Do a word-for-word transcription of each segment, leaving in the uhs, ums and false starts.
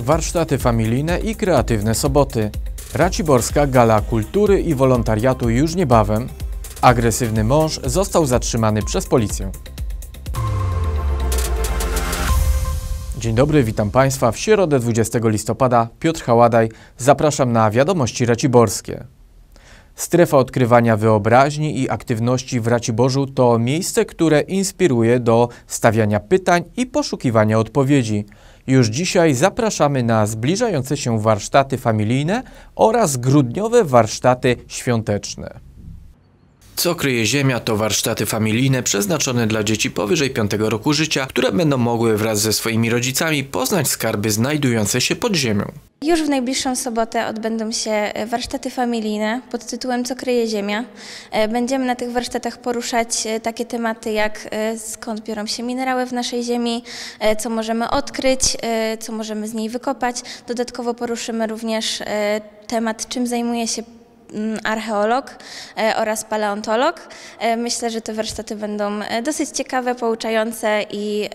Warsztaty familijne i kreatywne soboty. Raciborska Gala Kultury i Wolontariatu już niebawem. Agresywny mąż został zatrzymany przez policję. Dzień dobry, witam Państwa. W środę dwudziestego listopada Piotr Haładaj. Zapraszam na wiadomości raciborskie. Strefa odkrywania wyobraźni i aktywności w Raciborzu to miejsce, które inspiruje do stawiania pytań i poszukiwania odpowiedzi. Już dzisiaj zapraszamy na zbliżające się warsztaty familijne oraz grudniowe warsztaty świąteczne. Co kryje ziemia to warsztaty familijne przeznaczone dla dzieci powyżej piątego roku życia, które będą mogły wraz ze swoimi rodzicami poznać skarby znajdujące się pod ziemią. Już w najbliższą sobotę odbędą się warsztaty familijne pod tytułem Co kryje ziemia. Będziemy na tych warsztatach poruszać takie tematy jak skąd biorą się minerały w naszej ziemi, co możemy odkryć, co możemy z niej wykopać. Dodatkowo poruszymy również temat, czym zajmuje się archeolog oraz paleontolog. Myślę, że te warsztaty będą dosyć ciekawe, pouczające i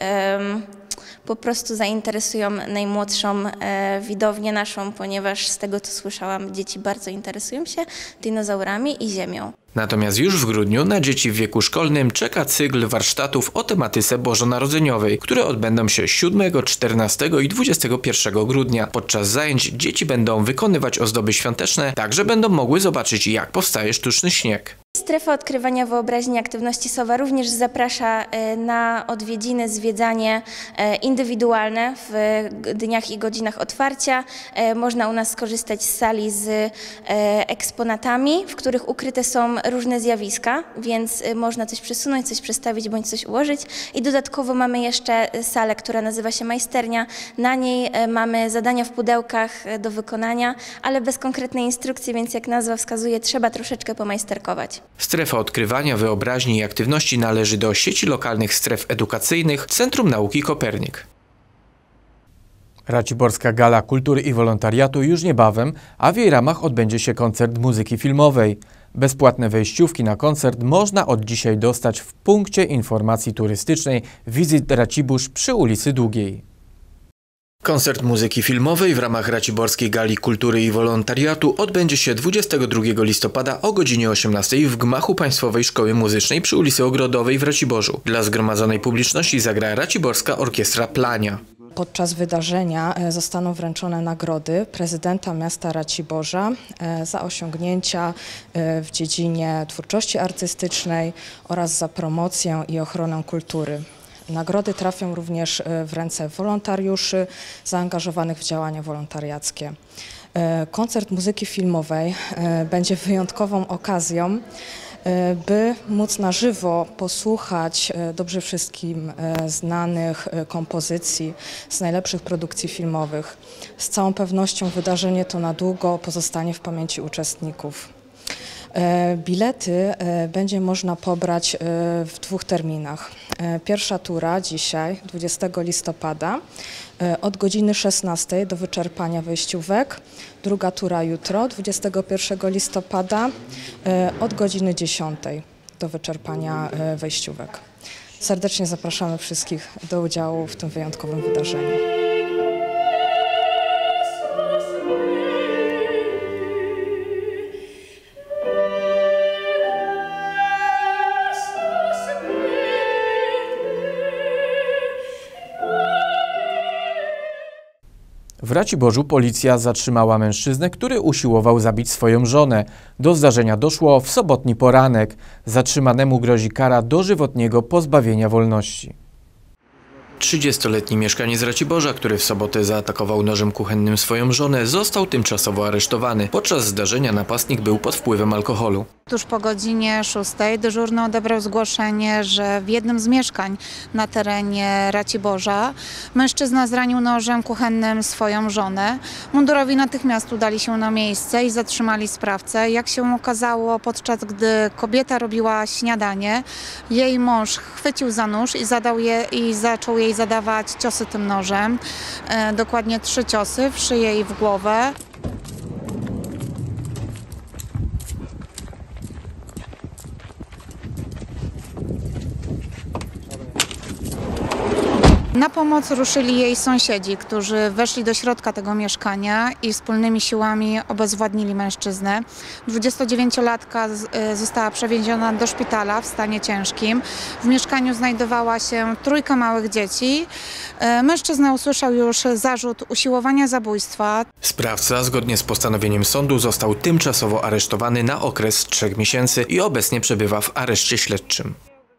po prostu zainteresują najmłodszą widownię naszą, ponieważ z tego, co słyszałam, dzieci bardzo interesują się dinozaurami i ziemią. Natomiast już w grudniu na dzieci w wieku szkolnym czeka cykl warsztatów o tematyce bożonarodzeniowej, które odbędą się siódmego, czternastego i dwudziestego pierwszego grudnia. Podczas zajęć dzieci będą wykonywać ozdoby świąteczne, także będą mogły zobaczyć, jak powstaje sztuczny śnieg. Strefa odkrywania wyobraźni i aktywności Sowa również zaprasza na odwiedziny, zwiedzanie indywidualne w dniach i godzinach otwarcia. Można u nas skorzystać z sali z eksponatami, w których ukryte są różne zjawiska, więc można coś przesunąć, coś przestawić bądź coś ułożyć. I dodatkowo mamy jeszcze salę, która nazywa się Majsternia. Na niej mamy zadania w pudełkach do wykonania, ale bez konkretnej instrukcji, więc jak nazwa wskazuje, trzeba troszeczkę pomajsterkować. Strefa odkrywania wyobraźni i aktywności należy do sieci lokalnych stref edukacyjnych Centrum Nauki Kopernik. Raciborska Gala Kultury i Wolontariatu już niebawem, a w jej ramach odbędzie się koncert muzyki filmowej. Bezpłatne wejściówki na koncert można od dzisiaj dostać w punkcie informacji turystycznej Wizyt Racibórz przy ulicy Długiej. Koncert muzyki filmowej w ramach Raciborskiej Gali Kultury i Wolontariatu odbędzie się dwudziestego drugiego listopada o godzinie osiemnastej w gmachu Państwowej Szkoły Muzycznej przy ulicy Ogrodowej w Raciborzu. Dla zgromadzonej publiczności zagra Raciborska Orkiestra Plania. Podczas wydarzenia zostaną wręczone nagrody prezydenta miasta Raciborza za osiągnięcia w dziedzinie twórczości artystycznej oraz za promocję i ochronę kultury. Nagrody trafią również w ręce wolontariuszy zaangażowanych w działania wolontariackie. Koncert muzyki filmowej będzie wyjątkową okazją, by móc na żywo posłuchać dobrze wszystkim znanych kompozycji z najlepszych produkcji filmowych. Z całą pewnością wydarzenie to na długo pozostanie w pamięci uczestników. Bilety będzie można pobrać w dwóch terminach. Pierwsza tura dzisiaj, dwudziestego listopada, od godziny szesnastej do wyczerpania wejściówek. Druga tura jutro, dwudziestego pierwszego listopada, od godziny dziesiątej do wyczerpania wejściówek. Serdecznie zapraszamy wszystkich do udziału w tym wyjątkowym wydarzeniu. W Raciborzu policja zatrzymała mężczyznę, który usiłował zabić swoją żonę. Do zdarzenia doszło w sobotni poranek. Zatrzymanemu grozi kara dożywotniego pozbawienia wolności. trzydziestoletni mieszkaniec Raciborza, który w sobotę zaatakował nożem kuchennym swoją żonę, został tymczasowo aresztowany. Podczas zdarzenia napastnik był pod wpływem alkoholu. Tuż po godzinie szóstej dyżurny odebrał zgłoszenie, że w jednym z mieszkań na terenie Raciborza mężczyzna zranił nożem kuchennym swoją żonę. Mundurowi natychmiast udali się na miejsce i zatrzymali sprawcę. Jak się okazało, podczas gdy kobieta robiła śniadanie, jej mąż chwycił za nóż i, zadał je, i zaczął jej zadawać ciosy tym nożem. E, dokładnie trzy ciosy w szyję i w głowę. Na pomoc ruszyli jej sąsiedzi, którzy weszli do środka tego mieszkania i wspólnymi siłami obezwładnili mężczyznę. dwudziestodziewięciolatka została przewieziona do szpitala w stanie ciężkim. W mieszkaniu znajdowała się trójka małych dzieci. Mężczyzna usłyszał już zarzut usiłowania zabójstwa. Sprawca, zgodnie z postanowieniem sądu, został tymczasowo aresztowany na okres trzech miesięcy i obecnie przebywa w areszcie śledczym.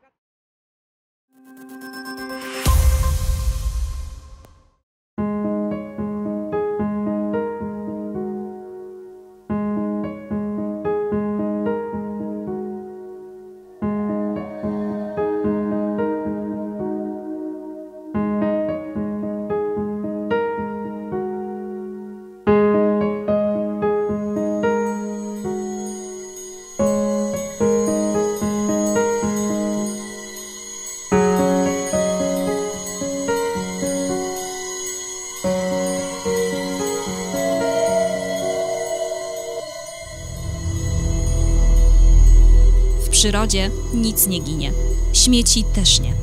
W przyrodzie nic nie ginie. Śmieci też nie.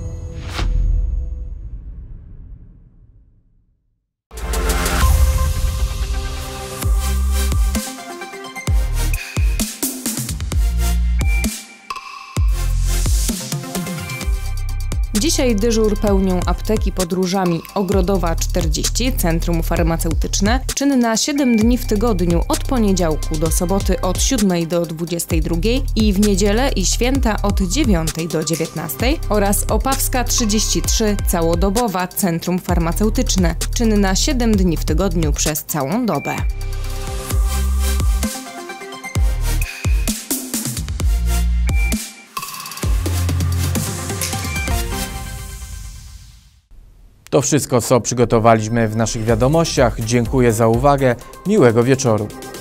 Dzisiaj dyżur pełnią apteki podróżami Ogrodowa czterdzieści, Centrum Farmaceutyczne, czynna siedem dni w tygodniu od poniedziałku do soboty od siódmej do dwudziestej drugiej i w niedzielę i święta od dziewiątej do dziewiętnastej oraz Opawska trzydzieści trzy, całodobowa Centrum Farmaceutyczne, czynna siedem dni w tygodniu przez całą dobę. To wszystko, co przygotowaliśmy w naszych wiadomościach. Dziękuję za uwagę. Miłego wieczoru.